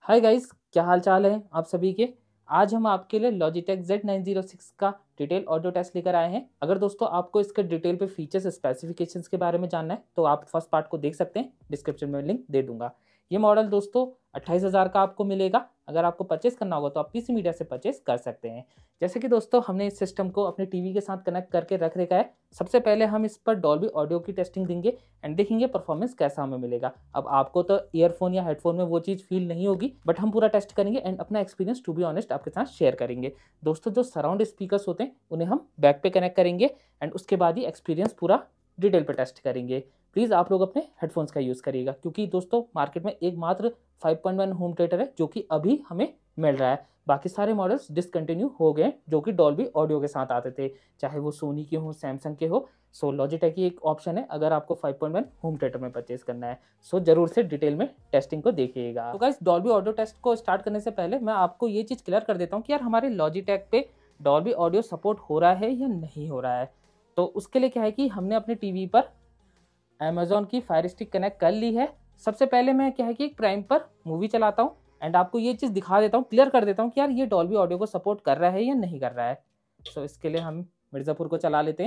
Hi guys, क्या हाल चाल है आप सभी के। आज हम आपके लिए Logitech Z906 का डिटेल ऑडियो टेस्ट लेकर आए हैं। अगर दोस्तों आपको इसके डिटेल पे फीचर्स स्पेसिफिकेशंस के बारे में जानना है तो आप फर्स्ट पार्ट को देख सकते हैं, डिस्क्रिप्शन में लिंक दे दूंगा। ये मॉडल दोस्तों 28,000 का आपको मिलेगा। अगर आपको परचेस करना होगा तो आप पीसी मीडिया से परचेस कर सकते हैं। जैसे कि दोस्तों हमने इस सिस्टम को अपने टीवी के साथ कनेक्ट करके रख रखा है। सबसे पहले हम इस पर डॉल्बी ऑडियो की टेस्टिंग देंगे एंड देखेंगे परफॉर्मेंस कैसा हमें मिलेगा। अब आपको तो ईयरफोन या हेडफोन में वो चीज़ फील नहीं होगी, बट हम पूरा टेस्ट करेंगे एंड अपना एक्सपीरियंस टू बी ऑनेस्ट आपके साथ शेयर करेंगे। दोस्तों जो सराउंड स्पीकर्स होते हैं उन्हें हम बैक पे कनेक्ट करेंगे एंड उसके बाद ही एक्सपीरियंस पूरा डिटेल पे टेस्ट करेंगे। प्लीज़ आप लोग अपने हेडफोन्स का यूज़ करिएगा, क्योंकि दोस्तों मार्केट में एकमात्र 5.1 होम थिएटर है जो कि अभी हमें मिल रहा है। बाकी सारे मॉडल्स डिसकंटिन्यू हो गए जो कि डॉल्बी ऑडियो के साथ आते थे, चाहे वो सोनी के हो, सैमसंग के हो। सो लॉजिटेक की एक ऑप्शन है अगर आपको 5.1 होम थिएटर में परचेस करना है। सो जरूर से डिटेल में टेस्टिंग को देखिएगा। तो गाइस, डॉल्बी ऑडियो टेस्ट को स्टार्ट करने से पहले मैं आपको ये चीज़ क्लियर कर देता हूँ कि यार हमारे लॉजिटेक पे डॉल्बी ऑडियो सपोर्ट हो रहा है या नहीं हो रहा है। तो उसके लिए क्या है कि हमने अपने टीवी पर अमेजोन की फायर स्टिक कनेक्ट कर ली है। सबसे पहले मैं क्या है कि प्राइम पर मूवी चलाता हूँ एंड आपको ये चीज़ दिखा देता हूँ, क्लियर कर देता हूँ कि यार ये डॉल्बी ऑडियो को सपोर्ट कर रहा है या नहीं कर रहा है। सो इसके लिए हम मिर्ज़ापुर को चला लेते हैं।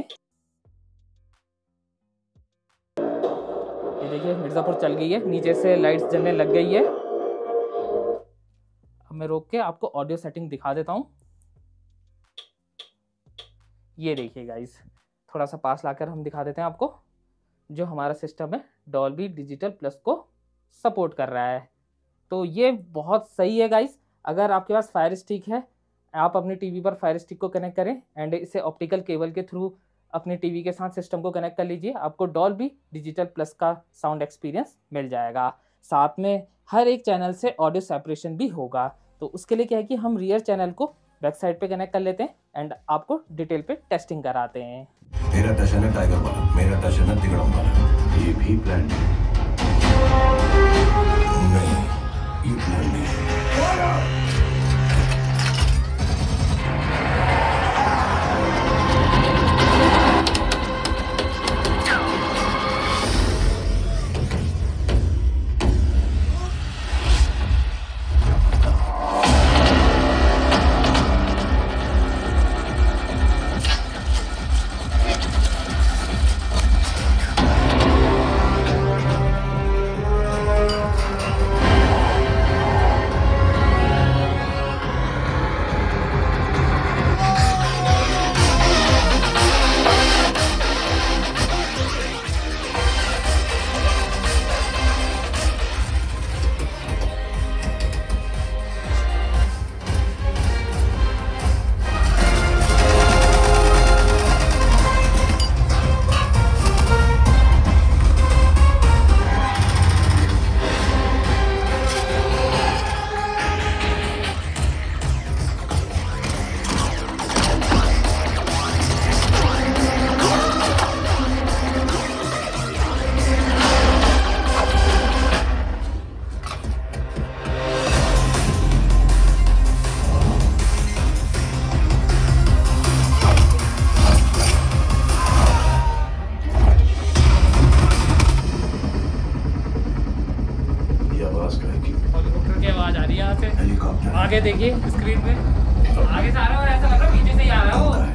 ये देखिए मिर्ज़ापुर चल गई है, नीचे से लाइट्स जलने लग गई है। अब मैं रोक के आपको ऑडियो सेटिंग दिखा देता हूँ। ये देखिए गाइस, थोड़ा सा पास लाकर हम दिखा देते हैं आपको। जो हमारा सिस्टम है डॉल्बी डिजिटल प्लस को सपोर्ट कर रहा है, तो ये बहुत सही है गाइस। अगर आपके पास फायर स्टिक है, आप अपने टीवी पर फायर स्टिक को कनेक्ट करें एंड इसे ऑप्टिकल केबल के थ्रू अपने टीवी के साथ सिस्टम को कनेक्ट कर लीजिए। आपको डॉल्बी डिजिटल प्लस का साउंड एक्सपीरियंस मिल जाएगा। साथ में हर एक चैनल से ऑडियो सेपरेशन भी होगा। तो उसके लिए क्या है कि हम रियर चैनल को बैक साइड पे कनेक्ट कर लेते हैं एंड आपको डिटेल पे टेस्टिंग कराते हैं। मेरा टशन है टाइगर वाला, मेरा टशन है तिगड़म वाला। ये भी प्लान नहीं, ये प्लान नहीं। हेलीकॉप्टर की आवाज आ रही है यहाँ से। हेलीकॉप्टर आगे देखिए स्क्रीन पे, आगे से आ रहा है और ऐसा लग रहा है पीछे से ही आ रहा है वो।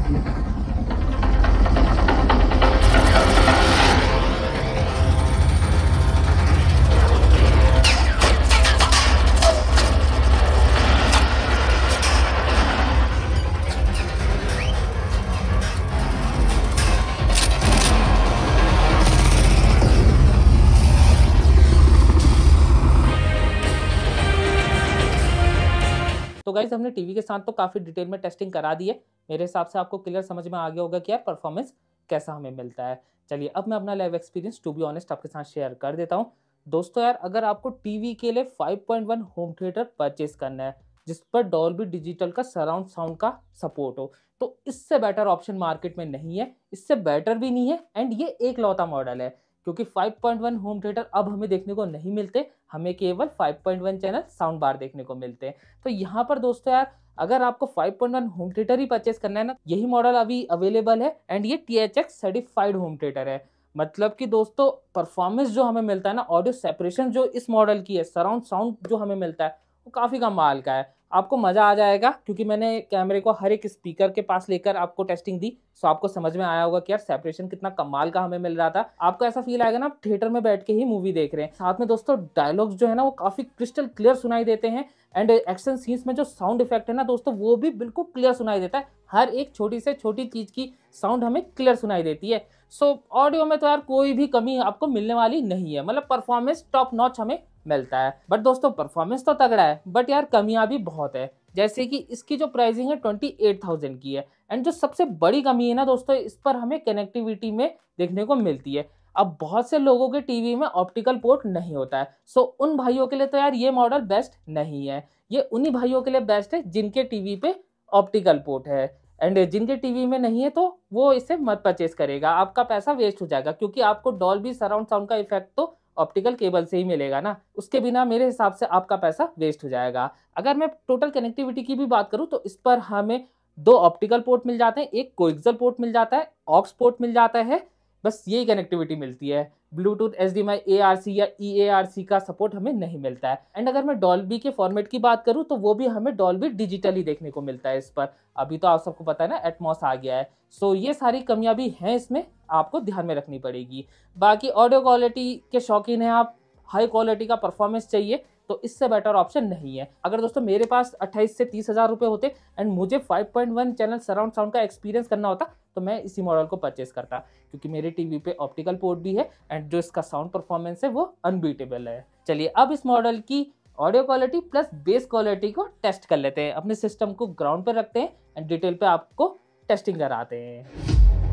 तो गाइस, हमने टीवी के साथ तो काफ़ी डिटेल में टेस्टिंग करा दी है। मेरे हिसाब से आपको क्लियर समझ में आ गया होगा कि यार परफॉर्मेंस कैसा हमें मिलता है। चलिए अब मैं अपना live experience to be honest आपके साथ शेयर कर देता हूँ। दोस्तों यार, अगर आपको टीवी के लिए 5.1 होम थिएटर परचेस करना है जिस पर डॉल्बी डिजिटल का सराउंड साउंड का सपोर्ट हो, तो इससे बेटर ऑप्शन मार्केट में नहीं है, इससे बेटर भी नहीं है एंड ये एक लौता मॉडल है। क्योंकि 5.1 होम थिएटर अब हमें देखने को नहीं मिलते, हमें केवल 5.1 चैनल साउंड बार देखने को मिलते हैं। तो यहाँ पर दोस्तों यार, अगर आपको 5.1 होम थिएटर ही परचेस करना है ना, यही मॉडल अभी अवेलेबल है एंड ये THX सर्टिफाइड होम थिएटर है। मतलब कि दोस्तों परफॉर्मेंस जो हमें मिलता है ना, ऑडियो सेपरेशन जो इस मॉडल की है, सराउंड साउंड जो हमें मिलता है वो काफ़ी कमाल का है। आपको मज़ा आ जाएगा क्योंकि मैंने कैमरे को हर एक स्पीकर के पास लेकर आपको टेस्टिंग दी, सो आपको समझ में आया होगा कि यार सेपरेशन कितना कमाल का हमें मिल रहा था। आपको ऐसा फील आएगा ना आप थिएटर में बैठ के ही मूवी देख रहे हैं। साथ में दोस्तों डायलॉग्स जो है ना वो काफ़ी क्रिस्टल क्लियर सुनाई देते हैं एंड एक्शन सीन्स में जो साउंड इफेक्ट है ना दोस्तों वो भी बिल्कुल क्लियर सुनाई देता है। हर एक छोटी से छोटी चीज़ की साउंड हमें क्लियर सुनाई देती है। सो ऑडियो में तो यार कोई भी कमी आपको मिलने वाली नहीं है, मतलब परफॉर्मेंस टॉप नॉच हमें मिलता है। बट दोस्तों परफॉर्मेंस तो तगड़ा है बट यार कमियां भी बहुत है, जैसे कि इसकी जो प्राइसिंग है 28,000 की है। एंड जो सबसे बड़ी कमी है ना दोस्तों, इस पर हमें कनेक्टिविटी में देखने को मिलती है। अब बहुत से लोगों के टीवी में ऑप्टिकल पोर्ट नहीं होता है, सो उन भाइयों के लिए तो यार ये मॉडल बेस्ट नहीं है। ये उन्हीं भाइयों के लिए बेस्ट है जिनके टीवी पे ऑप्टिकल पोर्ट है, एंड जिनके टीवी में नहीं है तो वो इसे मत परचेस करेगा, आपका पैसा वेस्ट हो जाएगा क्योंकि आपको डॉल्बी सराउंड साउंड का इफेक्ट तो ऑप्टिकल केबल से ही मिलेगा ना, उसके बिना मेरे हिसाब से आपका पैसा वेस्ट हो जाएगा। अगर मैं टोटल कनेक्टिविटी की भी बात करूं तो इस पर हमें 2 ऑप्टिकल पोर्ट मिल जाते हैं, एक कोएक्सियल पोर्ट मिल जाता है, ऑक्स पोर्ट मिल जाता है, बस यही कनेक्टिविटी मिलती है। ब्लूटूथ, HDMI, ARC या EARC का सपोर्ट हमें नहीं मिलता है। एंड अगर मैं डॉल्बी के फॉर्मेट की बात करूं तो वो भी हमें डॉल्बी डिजिटली देखने को मिलता है इस पर। अभी तो आप सबको पता है ना एटमॉस आ गया है, सो ये सारी कमियां भी हैं इसमें, आपको ध्यान में रखनी पड़ेगी। बाकी ऑडियो क्वालिटी के शौकीन हैं आप, हाई क्वालिटी का परफॉर्मेंस चाहिए तो इससे बेटर ऑप्शन नहीं है। अगर दोस्तों मेरे पास 28 से 30 हज़ार रुपये होते एंड मुझे 5.1 चैनल सराउंड साउंड का एक्सपीरियंस करना होता तो मैं इसी मॉडल को परचेस करता, क्योंकि मेरे टीवी पे ऑप्टिकल पोर्ट भी है एंड जो इसका साउंड परफॉर्मेंस है वो अनबीटेबल है। चलिए अब इस मॉडल की audio quality plus bass quality को टेस्ट कर लेते हैं। अपने सिस्टम को ग्राउंड पर रखते हैं एंड डिटेल पे आपको टेस्टिंग कराते हैं।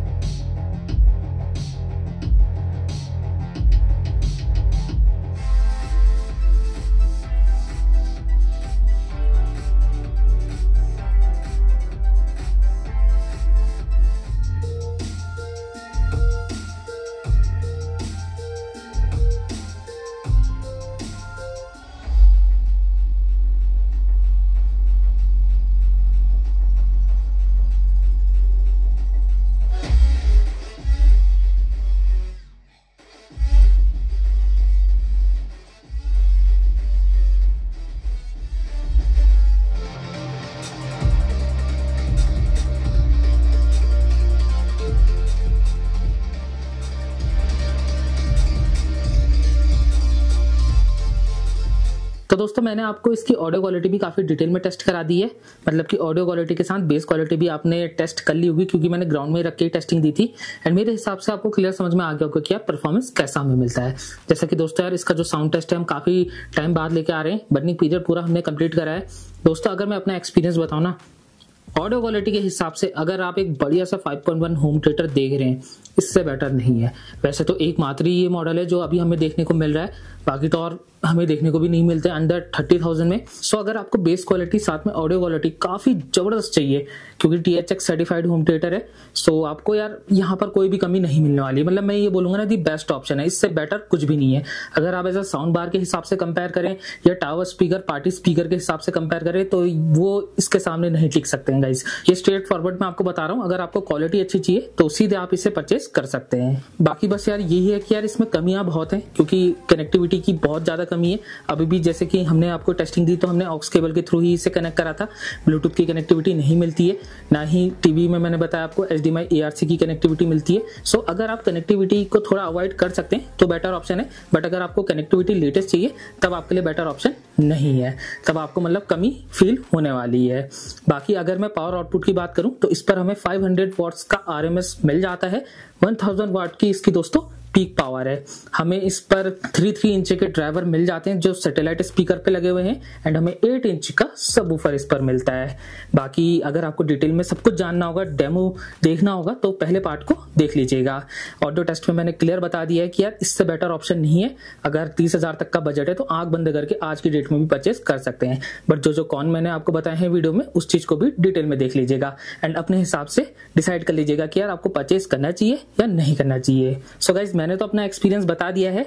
तो दोस्तों मैंने आपको इसकी ऑडियो क्वालिटी भी काफ़ी डिटेल में टेस्ट करा दी है, मतलब कि ऑडियो क्वालिटी के साथ बेस क्वालिटी भी आपने टेस्ट कर ली होगी क्योंकि मैंने ग्राउंड में रख के टेस्टिंग दी थी। एंड मेरे हिसाब से आपको क्लियर समझ में आ गया होगा कि यार परफॉर्मेंस कैसा हमें मिलता है। जैसा कि दोस्तों यार इसका जो साउंड टेस्ट है हम काफ़ी टाइम बाद लेके आ रहे हैं, बर्निंग पीरियड पूरा हमने कंप्लीट करा है। दोस्तों अगर मैं अपना एक्सपीरियंस बताऊँ ना, ऑडियो क्वालिटी के हिसाब से अगर आप एक बढ़िया सा 5.1 होम थिएटर देख रहे हैं, इससे बेटर नहीं है। वैसे तो एकमात्र ही ये मॉडल है जो अभी हमें देखने को मिल रहा है, बाकी तो और हमें देखने को भी नहीं मिलते अंडर 30,000 में। सो अगर आपको बेस क्वालिटी साथ में ऑडियो क्वालिटी काफी जबरदस्त चाहिए, क्योंकि THX सर्टिफाइड होम थिएटर है, सो आपको यार यहाँ पर कोई भी कमी नहीं मिलने वाली। मतलब मैं ये बोलूंगा ना दी बेस्ट ऑप्शन है, इससे बेटर कुछ भी नहीं है। अगर आप ऐसा साउंड बार के हिसाब से कंपेयर करें या टावर स्पीकर, पार्टी स्पीकर के हिसाब से कंपेयर करें तो वो इसके सामने नहीं टिक सकते हैं गाइस। ये स्ट्रेट फॉरवर्ड मैं आपको बता रहा हूँ। अगर आपको क्वालिटी अच्छी चाहिए तो सीधे आप इसे परचेस कर सकते हैं। बाकी बस यार यही है कि यार इसमें कमियां बहुत हैं, क्योंकि कनेक्टिविटी की बहुत ज्यादा कमी है। अभी भी जैसे कि हमने आपको टेस्टिंग दी तो हमने ऑक्स केबल के थ्रू ही इसे कनेक्ट करा था, ब्लूटूथ की कनेक्टिविटी नहीं मिलती है, ना ही टीवी में मैंने बताया आपको HDMI ARC की कनेक्टिविटी मिलती है। सो अगर आप कनेक्टिविटी को थोड़ा अवॉइड कर सकते हैं तो बेटर ऑप्शन है, बट अगर आपको कनेक्टिविटी लेटेस्ट चाहिए तब आपके लिए बेटर ऑप्शन नहीं है, तब आपको मतलब कमी फील होने वाली है। बाकी अगर मैं पावर आउटपुट की बात करूं तो इस पर हमें 500 वॉट्स का RMS मिल जाता है, 1000 वाट की इसकी दोस्तों पीक पावर है। हमें इस पर 3 इंच के ड्राइवर मिल जाते हैं जो सैटेलाइट स्पीकर पे लगे हुए हैं, एंड हमें 8 इंच का सबवूफर इस पर मिलता है। बाकी अगर आपको डिटेल में सब कुछ जानना होगा, डेमो देखना होगा, तो पहले पार्ट को देख लीजिएगा। ऑडियो टेस्ट में मैंने क्लियर बता दिया है कि यार इससे बेटर ऑप्शन नहीं है। अगर 30,000 तक का बजट है तो आंख बंद करके आज की डेट में भी परचेस कर सकते हैं, बट जो कौन मैंने आपको बताए हैं वीडियो में उस चीज को भी डिटेल में देख लीजिएगा एंड अपने हिसाब से डिसाइड कर लीजिएगा कि यार आपको परचेस करना चाहिए या नहीं करना चाहिए। सो गाइज मैंने तो अपना एक्सपीरियंस बता दिया है।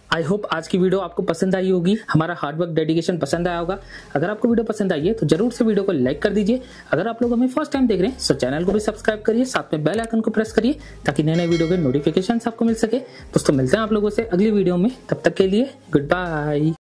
आई होप आज की वीडियो आपको पसंद आई होगी, हमारा हार्डवर्क डेडिकेशन पसंद आया होगा। अगर आपको वीडियो पसंद आई है तो जरूर से वीडियो को लाइक कर दीजिए। अगर आप लोग हमें फर्स्ट टाइम देख रहे हैं तो चैनल को भी सब्सक्राइब करिए, साथ में बेल आइकन को प्रेस करिए ताकि नए नए वीडियो के नोटिफिकेशन आपको मिल सके। दोस्तों मिलते हैं आप लोगों से अगली वीडियो में, तब तक के लिए गुड बाय।